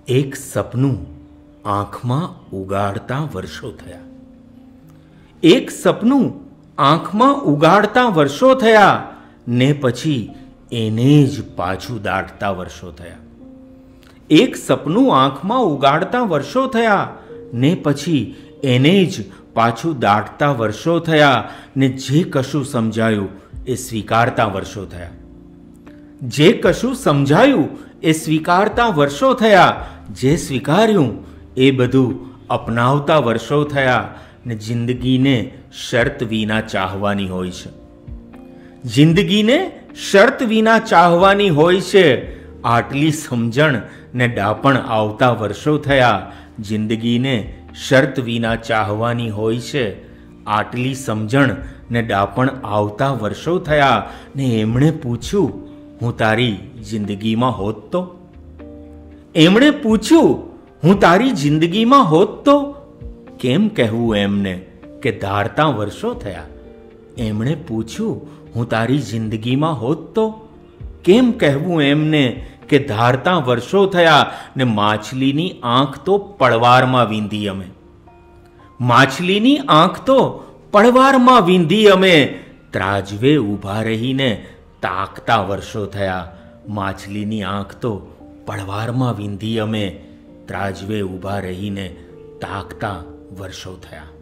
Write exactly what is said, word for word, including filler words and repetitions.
એક સપનું આંખમાં ઉગાડતા વર્ષો થયા. એક સપનું આંખમાં ઉગાડતા વર્ષો થયા ને પછી એને જ પાછું દાટતા વર્ષો થયા. એક સપનું આંખમાં ઉગાડતા વર્ષો થયા ને પછી એને જ પાછું દાટતા વર્ષો થયા ને જે કશું સમજાયું એ સ્વીકારતા વર્ષો થયા. જે કશું સમજાયું એ સ્વીકારતા વર્ષો થયા. જે સ્વીકાર્યું એ બધું અપનાવતા વર્ષો થયા ને જિંદગીને શરત વિના ચાહવાની હોય છે. જિંદગીને શરત વિના ચાહવાની હોય છે. આટલી સમજણ ને ડાપણ આવતા વર્ષો થયા. જિંદગીને શરત વિના ચાહવાની હોય છે. આટલી સમજણ ને ડાપણ આવતા વર્ષો થયા ને એમણે પૂછ્યું, હું તારી જિંદગીમાં હોત તો? એમણે પૂછ્યું, હું તારી જિંદગીમાં હોત તો? કેમ કહેવું એમને કે ધારતા વર્ષો થયા? એમણે પૂછ્યું, હું તારી જિંદગીમાં હોત તો? કેમ કહેવું એમને કે ધારતા વર્ષો થયા ને માછલીની આંખ તો પડવારમાં વીંધી અમે. માછલીની આંખ તો પડવારમાં વીંધી અમે. ત્રાજવે ઊભા રહીને તાકતા વર્ષો થયા. માછલીની આંખ તો પડવારમાં વીંધી અમે. ત્રાજવે ઊભા રહીને તાકતા વર્ષો થયા.